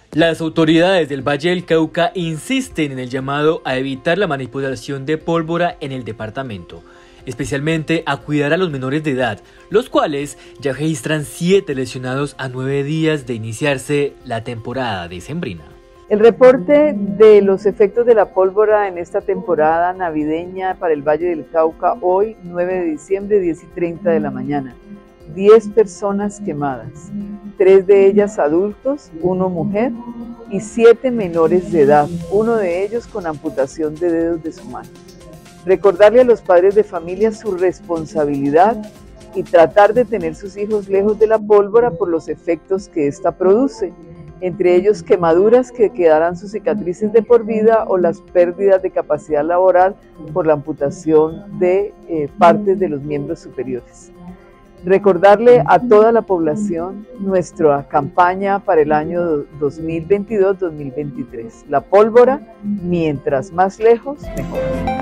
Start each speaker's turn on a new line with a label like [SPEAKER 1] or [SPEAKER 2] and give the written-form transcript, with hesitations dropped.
[SPEAKER 1] Las autoridades del Valle del Cauca insisten en el llamado a evitar la manipulación de pólvora en el departamento, especialmente a cuidar a los menores de edad, los cuales ya registran 7 lesionados a 9 días de iniciarse la temporada decembrina.
[SPEAKER 2] El reporte de los efectos de la pólvora en esta temporada navideña para el Valle del Cauca hoy, 9 de diciembre, 10:30 de la mañana. 10 personas quemadas, 3 de ellas adultos, 1 mujer y 7 menores de edad, 1 de ellos con amputación de dedos de su mano. Recordarle a los padres de familia su responsabilidad y tratar de tener sus hijos lejos de la pólvora por los efectos que ésta produce, entre ellos quemaduras que quedarán sus cicatrices de por vida o las pérdidas de capacidad laboral por la amputación de partes de los miembros superiores. Recordarle a toda la población nuestra campaña para el año 2022-2023. La pólvora, mientras más lejos, mejor.